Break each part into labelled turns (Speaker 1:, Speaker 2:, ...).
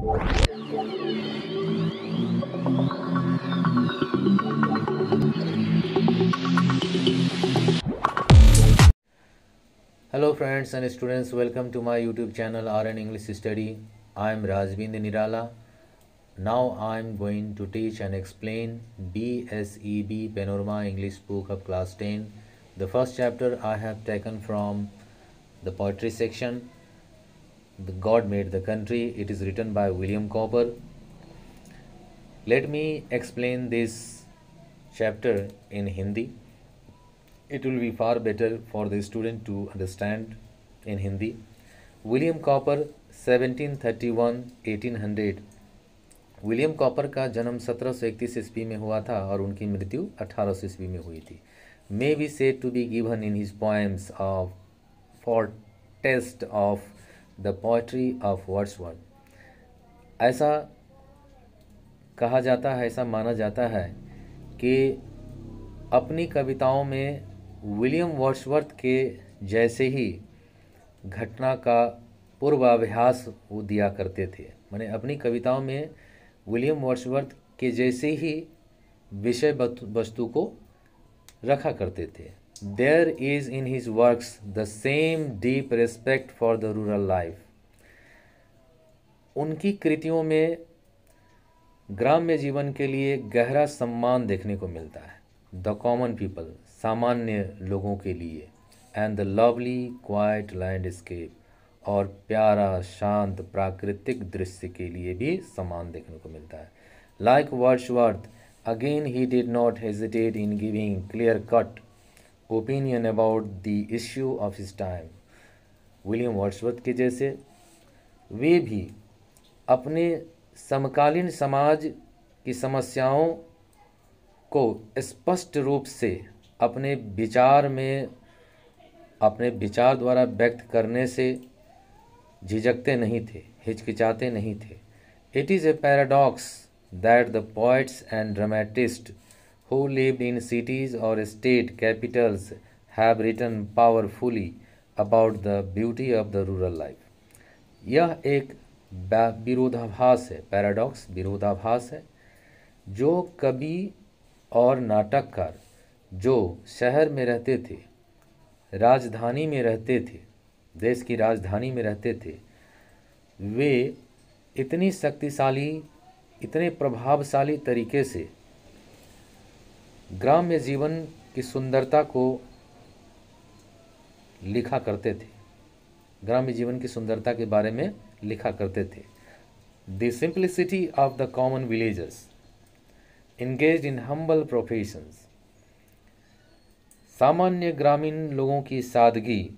Speaker 1: Hello friends and students, welcome to my YouTube channel RN English Study. I am Rajvind Nirala. Now I am going to teach and explain BSEB Panorama English book of class 10. The first chapter I have taken from the poetry section, The God Made the Country. It is written by William Cowper. Let me explain this chapter in Hindi. It will be far better for the student to understand in Hindi. William Cowper 1731-1800। William Cowper का जन्म 1731 ईस्वी में हुआ था और उनकी मृत्यु 1800 ईस्वी में हुई थी। May be said to be given in his poems of foretaste of the poetry of Wordsworth. ऐसा कहा जाता है, ऐसा माना जाता है कि अपनी कविताओं में विलियम वर्ड्सवर्थ के जैसे ही घटना का पूर्वाभास वो दिया करते थे। माने अपनी कविताओं में विलियम वर्ड्सवर्थ के जैसे ही विषय वस्तु को रखा करते थे। There is in his works the same deep respect for the rural life. उनकी कृतियों में ग्राम्य जीवन के लिए गहरा सम्मान देखने को मिलता है। द कॉमन पीपल, सामान्य लोगों के लिए, and the lovely quiet landscape, और प्यारा शांत प्राकृतिक दृश्य के लिए भी सम्मान देखने को मिलता है। Like Wordsworth, again he did not hesitate in giving clear cut opinion about the issue of his time. William Wordsworth के जैसे वे भी अपने समकालीन समाज की समस्याओं को स्पष्ट रूप से अपने विचार द्वारा व्यक्त करने से झिझकते नहीं थे, हिचकिचाते नहीं थे। It is a paradox that the poets and dramatist who lived in cities और state capitals have written powerfully about the beauty of the rural life. यह एक विरोधाभास है, पैराडॉक्स विरोधाभास है, जो कवि और नाटककार जो शहर में रहते थे, राजधानी में रहते थे, देश की राजधानी में रहते थे, वे इतनी शक्तिशाली, इतने प्रभावशाली तरीके से ग्राम्य जीवन की सुंदरता को लिखा करते थे, ग्राम्य जीवन की सुंदरता के बारे में लिखा करते थे। The simplicity of the common villagers engaged in humble professions। सामान्य ग्रामीण लोगों की सादगी,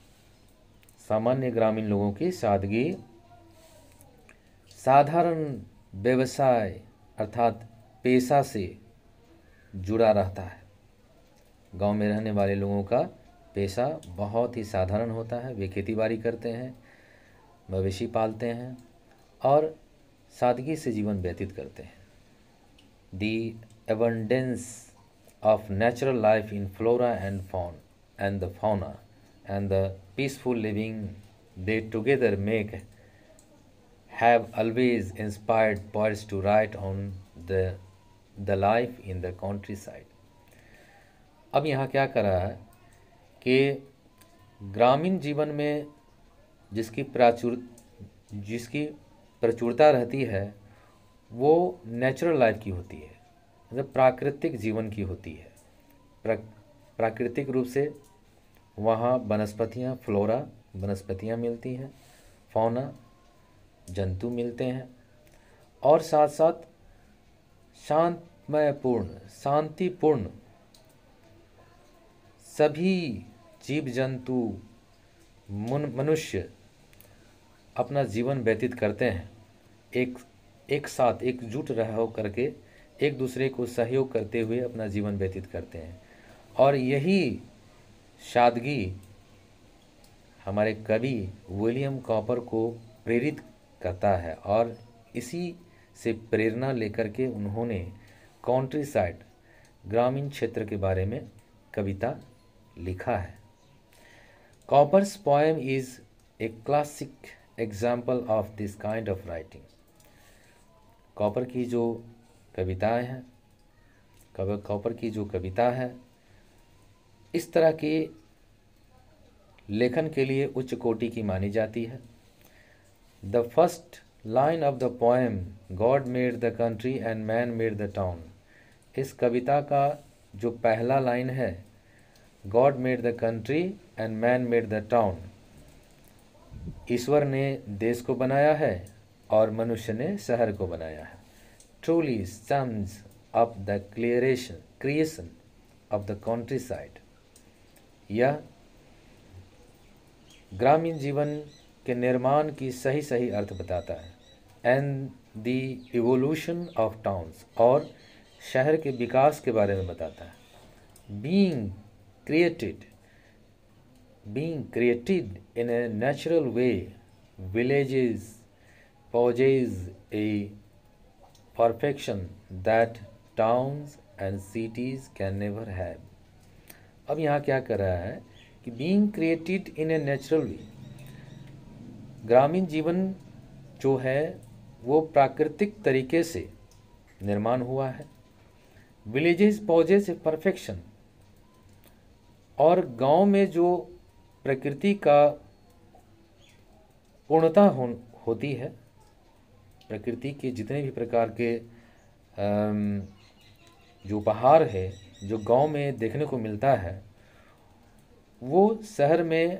Speaker 1: साधारण व्यवसाय अर्थात पेशा से जुड़ा रहता है। गांव में रहने वाले लोगों का पेशा बहुत ही साधारण होता है। वे खेतीबाड़ी करते हैं, मवेशी पालते हैं और सादगी से जीवन व्यतीत करते हैं। The abundance of natural life in flora and fauna and the peaceful living they together make have always inspired poets to write on the life in the countryside। अब यहाँ क्या कर रहा है कि ग्रामीण जीवन में जिसकी प्रचुरता रहती है वो नेचुरल लाइफ की होती है, मतलब प्राकृतिक जीवन की होती है। प्राकृतिक रूप से वहाँ वनस्पतियाँ, फ्लोरा वनस्पतियाँ मिलती हैं, फौना जंतु मिलते हैं, और साथ साथ शांतिपूर्ण सभी जीव जंतु मनुष्य अपना जीवन व्यतीत करते हैं। एक साथ एकजुट रह हो करके एक दूसरे को सहयोग करते हुए अपना जीवन व्यतीत करते हैं। और यही सादगी हमारे कवि विलियम कॉपर को प्रेरित करता है, और इसी से प्रेरणा लेकर के उन्होंने काउंट्री साइड ग्रामीण क्षेत्र के बारे में कविता लिखा है। Cowper's poem is a classic example of this kind of writing. Cowper की जो कविताएं हैं, कॉपर की जो कविता है, इस तरह के लेखन के लिए उच्च कोटि की मानी जाती है। The first line of the poem God made the country and man made the town, इस कविता का जो पहला लाइन है, God made the country and man made the town, ईश्वर ने देश को बनाया है और मनुष्य ने शहर को बनाया है। Truly sums up the creation of the countryside, यह ग्रामीण जीवन के निर्माण की सही सही अर्थ बताता है। And the evolution of towns, और शहर के विकास के बारे में बताता है। Being created in a natural way, villages possess a perfection that towns and cities can never have। अब यहाँ क्या कर रहा है कि being created in a natural way, ग्रामीण जीवन जो है वो प्राकृतिक तरीके से निर्माण हुआ है। विलेजेस possess a perfection, और गांव में जो प्रकृति का पूर्णता होती है, प्रकृति के जितने भी प्रकार के जो उपहार है जो गांव में देखने को मिलता है, वो शहर में,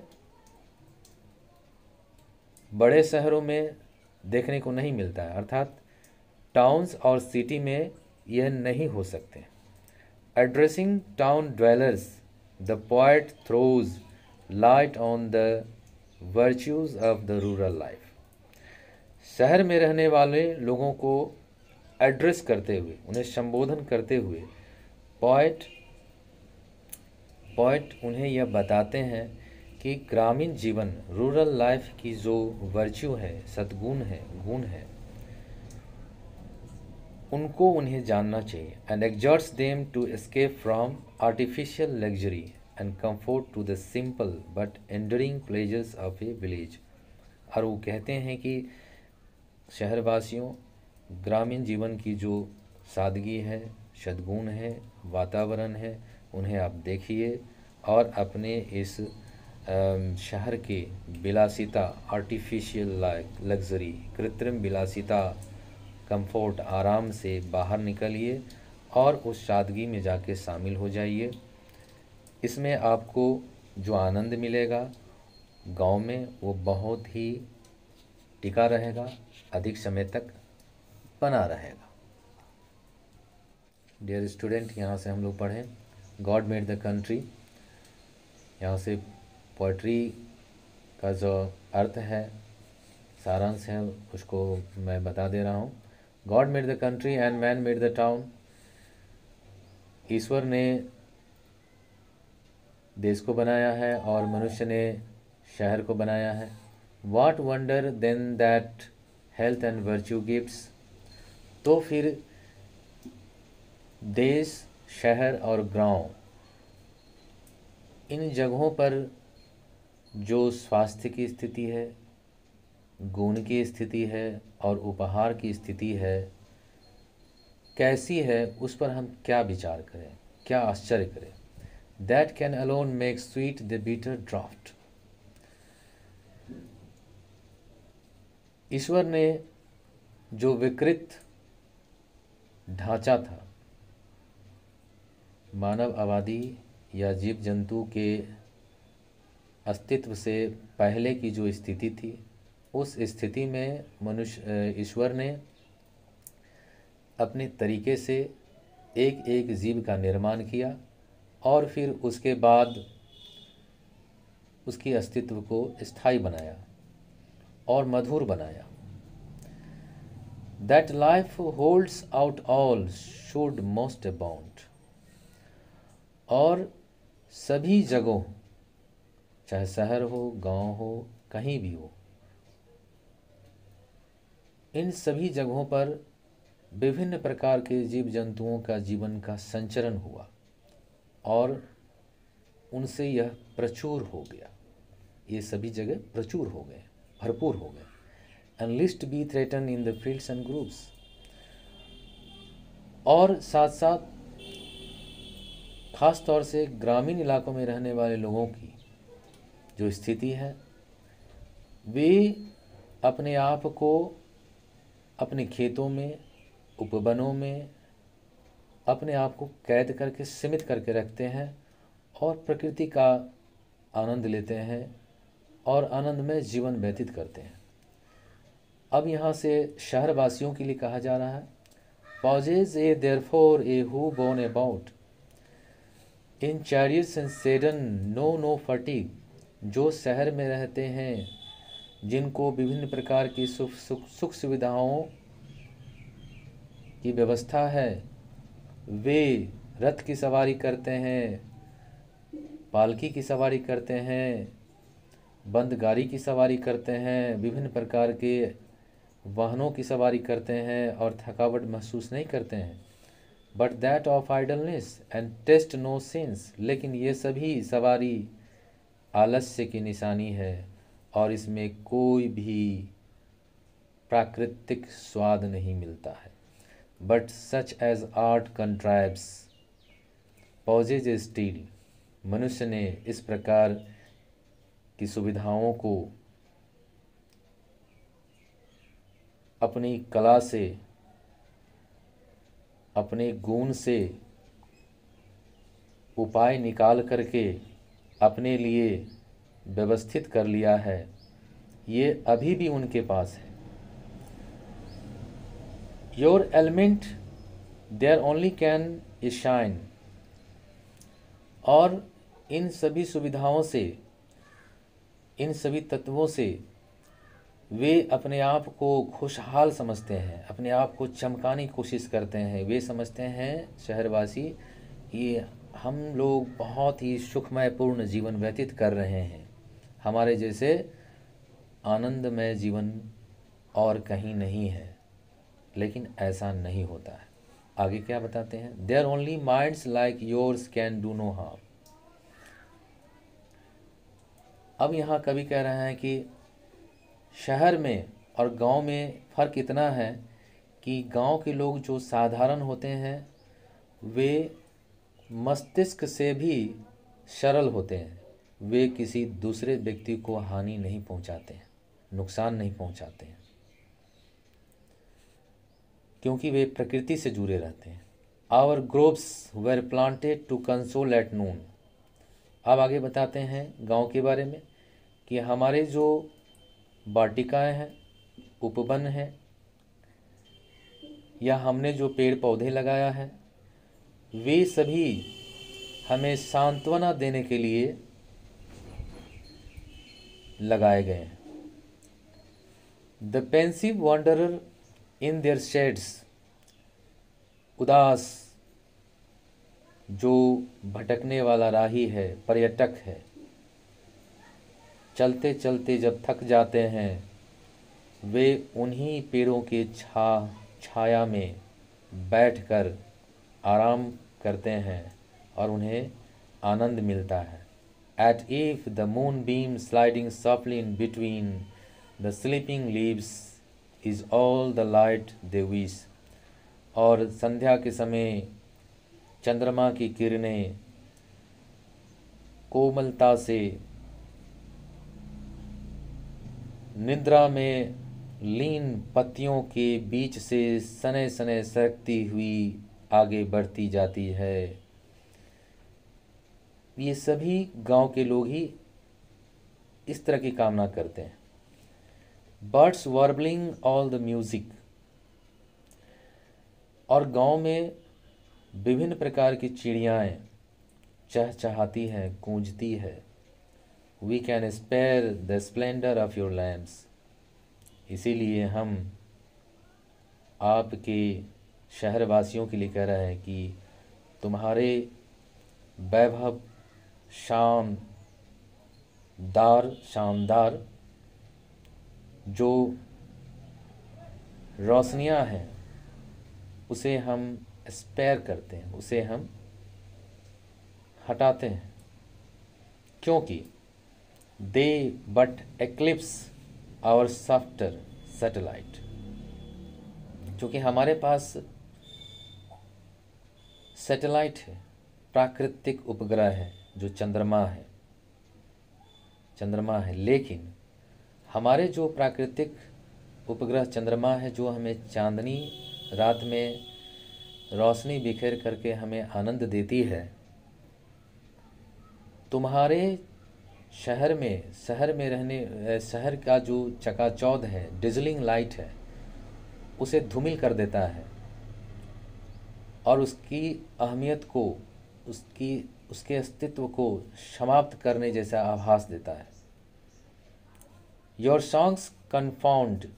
Speaker 1: बड़े शहरों में देखने को नहीं मिलता है, अर्थात टाउन्स और सिटी में यह नहीं हो सकते। Addressing town dwellers, the poet throws light on the virtues of the rural life. शहर में रहने वाले लोगों को एड्रेस करते हुए, उन्हें संबोधन करते हुए पोएट उन्हें यह बताते हैं कि ग्रामीण जीवन, रूरल लाइफ की जो वर्च्यू है, सद्गुण है, गुण है, उनको उन्हें जानना चाहिए। And exhorts them to escape from artificial luxury and comfort to the simple but endearing pleasures of a village. और वो कहते हैं कि शहरवासियों, ग्रामीण जीवन की जो सादगी है, सद्गुण है, वातावरण है, उन्हें आप देखिए और अपने इस शहर के विलासिता, आर्टिफिशियल लग्जरी, कृत्रिम विलासिता, कंफर्ट, आराम से बाहर निकलिए और उस सादगी में जाके शामिल हो जाइए। इसमें आपको जो आनंद मिलेगा गांव में, वो बहुत ही टिका रहेगा, अधिक समय तक बना रहेगा। डियर स्टूडेंट, यहाँ से हम लोग पढ़ें गॉड मेड द कंट्री। यहाँ से पोइट्री का जो अर्थ है, सारांश है, उसको मैं बता दे रहा हूँ। God made the country and man made the town, ईश्वर ने देश को बनाया है और मनुष्य ने शहर को बनाया है। What wonder then that health and virtue gives, तो फिर देश, शहर और गांव, इन जगहों पर जो स्वास्थ्य की स्थिति है, गुण की स्थिति है और उपहार की स्थिति है, कैसी है, उस पर हम क्या विचार करें, क्या आश्चर्य करें। That can alone make sweet the bitter draught। ईश्वर ने जो विकृत ढांचा था, मानव आबादी या जीव जंतु के अस्तित्व से पहले की जो स्थिति थी, उस स्थिति में ईश्वर ने अपने तरीके से एक एक जीव का निर्माण किया और फिर उसके बाद उसके अस्तित्व को स्थायी बनाया और मधुर बनाया। That life holds out all should most abound, और सभी जगहों, चाहे शहर हो, गांव हो, कहीं भी हो, इन सभी जगहों पर विभिन्न प्रकार के जीव जंतुओं का जीवन का संचरण हुआ और उनसे यह प्रचुर हो गया। ये सभी जगह प्रचुर हो गए, भरपूर हो गए। And least be threaten in the fields and groups, और साथ साथ ख़ास तौर से ग्रामीण इलाकों में रहने वाले लोगों की जो स्थिति है, वे अपने आप को अपने खेतों में, उपवनों में अपने आप को कैद करके सीमित करके रखते हैं और प्रकृति का आनंद लेते हैं और आनंद में जीवन व्यतीत करते हैं। अब यहाँ से शहरवासियों के लिए कहा जा रहा है, possess ye therefore ye who borne about in chariots and sedan no fatigue, जो शहर में रहते हैं, जिनको विभिन्न प्रकार की सुख सुविधाओं की व्यवस्था है, वे रथ की सवारी करते हैं, पालकी की सवारी करते हैं, बंद गाड़ी की सवारी करते हैं, विभिन्न प्रकार के वाहनों की सवारी करते हैं और थकावट महसूस नहीं करते हैं। But that of idleness and taste no scenes, लेकिन ये सभी सवारी आलस्य की निशानी है और इसमें कोई भी प्राकृतिक स्वाद नहीं मिलता है। But such as art contrives possess still, मनुष्य ने इस प्रकार की सुविधाओं को अपनी कला से, अपने गुण से उपाय निकाल करके अपने लिए व्यवस्थित कर लिया है। ये अभी भी उनके पास है। Your element there only can is shine, और इन सभी सुविधाओं से, इन सभी तत्वों से वे अपने आप को खुशहाल समझते हैं, अपने आप को चमकाने की कोशिश करते हैं। वे समझते हैं शहरवासी कि हम लोग बहुत ही सुखमयपूर्ण जीवन व्यतीत कर रहे हैं, हमारे जैसे आनंदमय जीवन और कहीं नहीं है। लेकिन ऐसा नहीं होता है। आगे क्या बताते हैं, there only minds like yours can do no harm. अब यहाँ कवि कह रहे हैं कि शहर में और गांव में फ़र्क इतना है कि गांव के लोग जो साधारण होते हैं वे मस्तिष्क से भी सरल होते हैं। वे किसी दूसरे व्यक्ति को हानि नहीं पहुंचाते हैं, नुकसान नहीं पहुंचाते हैं, क्योंकि वे प्रकृति से जुड़े रहते हैं। Our groves were planted to console at noon. अब आगे बताते हैं गांव के बारे में कि हमारे जो वाटिकाएं हैं, उपवन हैं, या हमने जो पेड़ पौधे लगाया है, वे सभी हमें सांत्वना देने के लिए लगाए गए हैं। The pensive wanderer in their shades, उदास जो भटकने वाला राही है, पर्यटक है, चलते चलते जब थक जाते हैं, वे उन्हीं पेड़ों के छाया में बैठकर आराम करते हैं और उन्हें आनंद मिलता है। At eve the moonbeam sliding softly in between the sleeping leaves is all the light they wish। और संध्या के समय चंद्रमा की किरणें कोमलता से निद्रा में लीन पत्तियों के बीच से सने सने सरकती हुई आगे बढ़ती जाती है। ये सभी गांव के लोग ही इस तरह की कामना करते हैं। Birds warbling all the music, और गांव में विभिन्न प्रकार की चिड़ियाएँ चहचहाती हैं, गूंजती है। We can spare the splendor of your lamps। इसीलिए हम आपके शहरवासियों के लिए कह रहे हैं कि तुम्हारे वैभव शानदार जो रोशनियां हैं उसे हम स्पेयर करते हैं, उसे हम हटाते हैं, क्योंकि they but eclipse our softer satellite. क्योंकि हमारे पास सैटेलाइट है, प्राकृतिक उपग्रह है जो चंद्रमा है, लेकिन हमारे जो प्राकृतिक उपग्रह चंद्रमा है, जो हमें चांदनी रात में रोशनी बिखेर करके हमें आनंद देती है, तुम्हारे शहर में रहने शहर का जो चकाचौंध है, डिजलिंग लाइट है, उसे धूमिल कर देता है और उसकी अहमियत को, उसके अस्तित्व को समाप्त करने जैसा आभास देता है। Your songs confound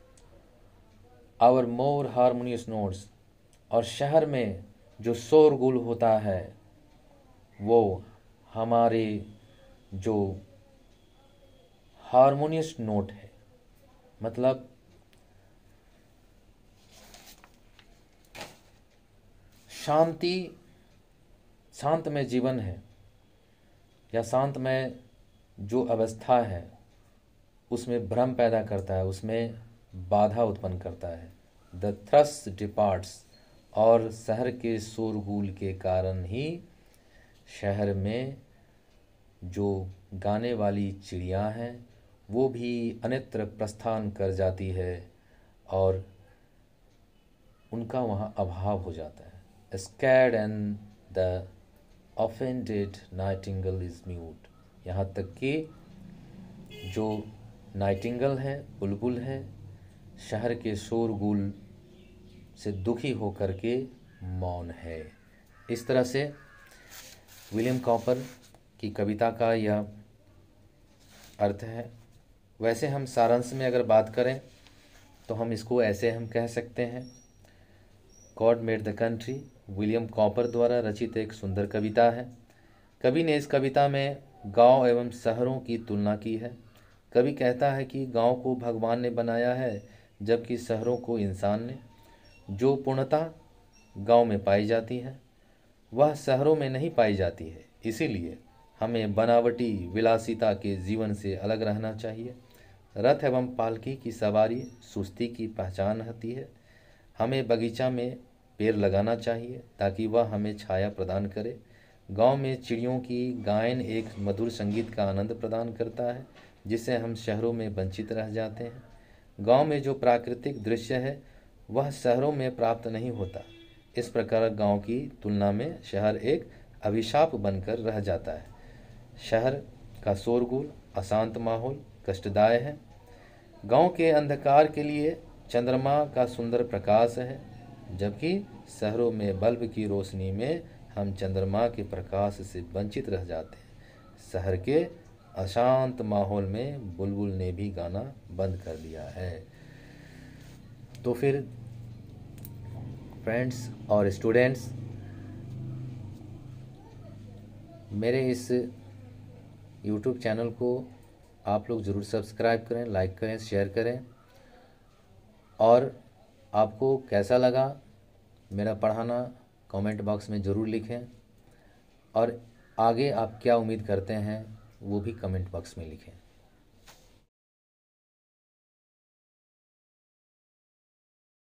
Speaker 1: our more harmonious notes, और शहर में जो शोरगुल होता है वो हमारे जो हारमोनियस नोट है, मतलब शांतमय जीवन है या शांतमय जो अवस्था है, उसमें भ्रम पैदा करता है, उसमें बाधा उत्पन्न करता है। द थ्रस डिपार्ट्स, और शहर के शोरगुल के कारण ही शहर में जो गाने वाली चिड़िया हैं वो भी अन्यत्र प्रस्थान कर जाती है और उनका वहाँ अभाव हो जाता है। Scared and the offended nightingale is mute, यहाँ तक कि जो नाइटिंगल है, बुलबुल है, शहर के शोरगुल से दुखी होकर के मौन है। इस तरह से विलियम कॉपर की कविता का यह अर्थ है। वैसे हम सारांश में अगर बात करें तो हम इसको ऐसे हम कह सकते हैं, God made the country William Cowper द्वारा रचित एक सुंदर कविता है। कवि ने इस कविता में गांव एवं शहरों की तुलना की है। कवि कहता है कि गांव को भगवान ने बनाया है, जबकि शहरों को इंसान ने। जो पूर्णता गांव में पाई जाती है वह शहरों में नहीं पाई जाती है, इसीलिए हमें बनावटी विलासिता के जीवन से अलग रहना चाहिए। रथ एवं पालकी की सवारी सुस्ती की पहचान होती है। हमें बगीचा में पेड़ लगाना चाहिए ताकि वह हमें छाया प्रदान करे। गांव में चिड़ियों की गायन एक मधुर संगीत का आनंद प्रदान करता है, जिससे हम शहरों में वंचित रह जाते हैं। गांव में जो प्राकृतिक दृश्य है वह शहरों में प्राप्त नहीं होता। इस प्रकार गांव की तुलना में शहर एक अभिशाप बनकर रह जाता है। शहर का शोरगुल, अशांत माहौल कष्टदायक है। गांव के अंधकार के लिए चंद्रमा का सुंदर प्रकाश है, जबकि शहरों में बल्ब की रोशनी में हम चंद्रमा के प्रकाश से वंचित रह जाते हैं। शहर के अशांत माहौल में बुलबुल ने भी गाना बंद कर दिया है। तो फिर फ्रेंड्स और स्टूडेंट्स, मेरे इस YouTube चैनल को आप लोग ज़रूर सब्सक्राइब करें, लाइक करें, शेयर करें। और आपको कैसा लगा मेरा पढ़ाना कमेंट बॉक्स में ज़रूर लिखें, और आगे आप क्या उम्मीद करते हैं वो भी कमेंट बॉक्स में लिखें।